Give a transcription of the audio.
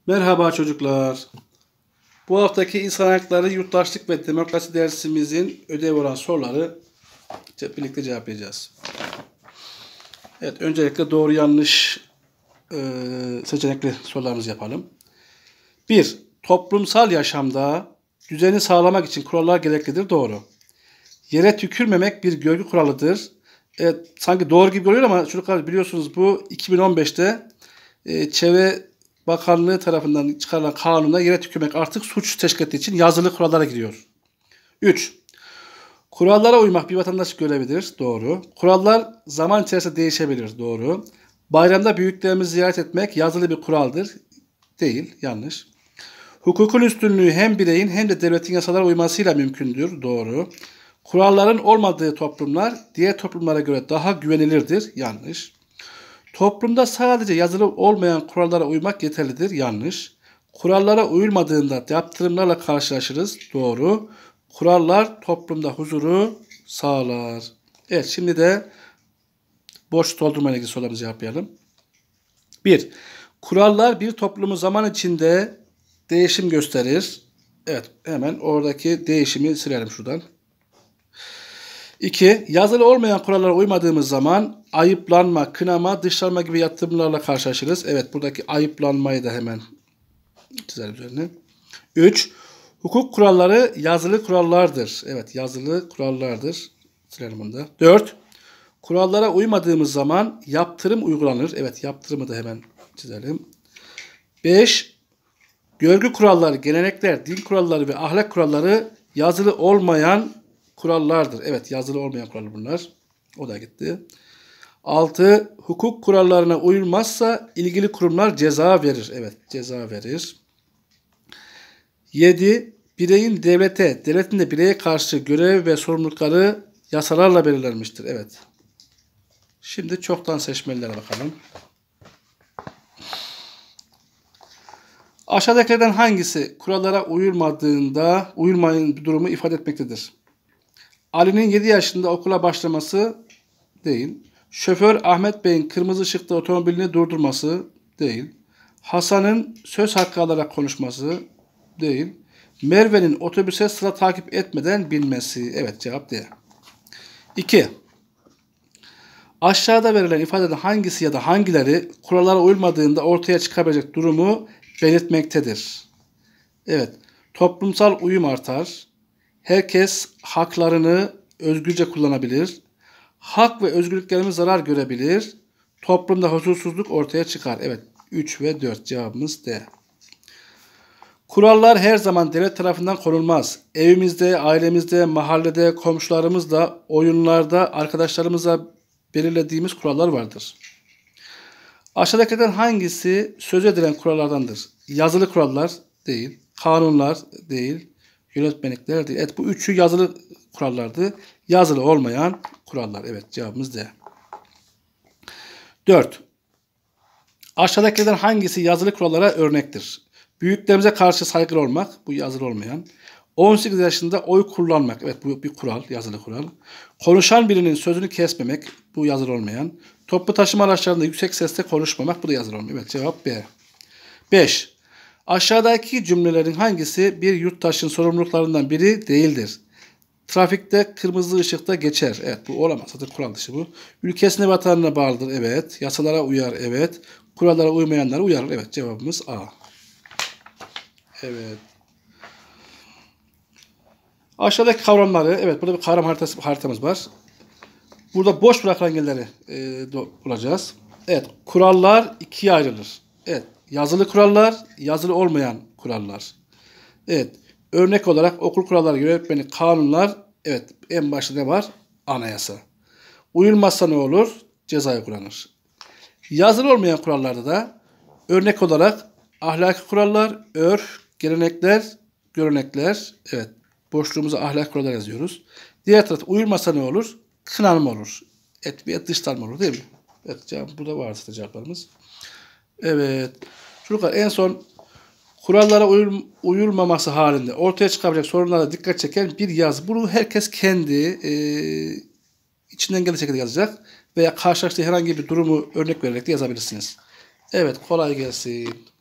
Merhaba çocuklar. Bu haftaki insan hakları, yurttaşlık ve demokrasi dersimizin ödev olan soruları birlikte cevaplayacağız. Evet, öncelikle doğru yanlış seçenekli sorularımızı yapalım. 1. Toplumsal yaşamda düzeni sağlamak için kurallar gereklidir. Doğru. Yere tükürmemek bir görgü kuralıdır. Evet, sanki doğru gibi oluyor ama çocuklar biliyorsunuz bu 2015'te Çevre Bakanlığı tarafından çıkarılan kanunda yere tükürmek artık suç teşkil ettiği için yazılı kurallara giriyor. 3. Kurallara uymak bir vatandaş görevidir. Doğru. Kurallar zaman içerisinde değişebilir. Doğru. Bayramda büyüklerimizi ziyaret etmek yazılı bir kuraldır. Değil. Yanlış. Hukukun üstünlüğü hem bireyin hem de devletin yasalara uymasıyla mümkündür. Doğru. Kuralların olmadığı toplumlar diğer toplumlara göre daha güvenilirdir. Yanlış. Toplumda sadece yazılı olmayan kurallara uymak yeterlidir. Yanlış. Kurallara uyulmadığında yaptırımlarla karşılaşırız. Doğru. Kurallar toplumda huzuru sağlar. Evet, şimdi de boş doldurma ile ilgili sorularımızı yapalım. 1. Kurallar bir toplumu zaman içinde değişim gösterir. Evet, hemen oradaki değişimi silelim şuradan. 2. Yazılı olmayan kurallara uymadığımız zaman ayıplanma, kınama, dışlanma gibi yaptırımlarla karşılaşırız. Evet, buradaki ayıplanmayı da hemen çizelim üzerine. 3. Hukuk kuralları yazılı kurallardır. Evet, yazılı kurallardır. Silelim bunu da. 4. Kurallara uymadığımız zaman yaptırım uygulanır. Evet, yaptırımı da hemen çizelim. 5. Görgü kuralları, gelenekler, din kuralları ve ahlak kuralları yazılı olmayan kurallardır. Evet, yazılı olmayan kurallar bunlar. O da gitti. 6. Hukuk kurallarına uyulmazsa ilgili kurumlar ceza verir. Evet, ceza verir. 7. Bireyin devlete, devletin de bireye karşı görev ve sorumlulukları yasalarla belirlenmiştir. Evet. Şimdi çoktan seçmelilere bakalım. Aşağıdakilerden hangisi kurallara uyulmayın durumu ifade etmektedir? Ali'nin 7 yaşında okula başlaması değil. Şoför Ahmet Bey'in kırmızı ışıkta otomobilini durdurması değil. Hasan'ın söz hakkı alarak konuşması değil. Merve'nin otobüse sıra takip etmeden binmesi. Evet, cevap D. 2. Aşağıda verilen ifadede hangisi ya da hangileri kurallara uyulmadığında ortaya çıkabilecek durumu belirtmektedir? Evet. Toplumsal uyum artar. Herkes haklarını özgürce kullanabilir. Hak ve özgürlüklerimiz zarar görebilir. Toplumda huzursuzluk ortaya çıkar. Evet, 3 ve 4 cevabımız D. Kurallar her zaman devlet tarafından konulmaz. Evimizde, ailemizde, mahallede, komşularımızla, oyunlarda, arkadaşlarımızla belirlediğimiz kurallar vardır. Aşağıdakilerden hangisi söz edilen kurallardandır? Yazılı kurallar değil, kanunlar değil, yönetmelikler değil. Evet, bu üçü yazılı kurallardı. Yazılı olmayan kurallar. Evet, cevabımız D. 4. Aşağıdakilerden hangisi yazılı kurallara örnektir? Büyüklerimize karşı saygılı olmak, bu yazılı olmayan. 18 yaşında oy kullanmak, evet bu bir kural, yazılı kural. Konuşan birinin sözünü kesmemek, bu yazılı olmayan. Toplu taşıma araçlarında yüksek sesle konuşmamak, bu da yazılı olmayan. Evet, cevap B. 5. Aşağıdaki cümlelerin hangisi bir yurttaşın sorumluluklarından biri değildir? Trafikte kırmızı ışıkta geçer. Evet, bu olamaz. Zaten kural dışı bu. Ülkesine, vatanına bağlıdır. Evet. Yasalara uyar. Evet. Kurallara uymayanlara uyarır. Evet, cevabımız A. Evet. Aşağıdaki kavramları, evet burada bir kavram haritamız var. Burada boş bırakılan yerleri bulacağız. Evet, kurallar ikiye ayrılır. Evet, yazılı kurallar, yazılı olmayan kurallar. Evet, örnek olarak okul kuralları, yönetmelik, kanunlar. Evet, en başta ne var? Anayasa. Uyulmazsa ne olur? Ceza uygulanır. Yazılı olmayan kurallarda da örnek olarak ahlaki kurallar, örf, gelenekler, görenekler. Evet, boşluğumuza ahlak kuralları yazıyoruz. Diğer tarafta uyulmazsa ne olur? Kınanma olur. Et dışlanma olur, değil mi? Evet, burada varsa cevaplarımız. Evet. Çocuklar, en son kurallara uyulmaması halinde ortaya çıkabilecek sorunlara dikkat çeken bir yazı. Bunu herkes kendi içinden geldiği şekilde yazacak veya karşılaştığı herhangi bir durumu örnek vererek de yazabilirsiniz. Evet, kolay gelsin.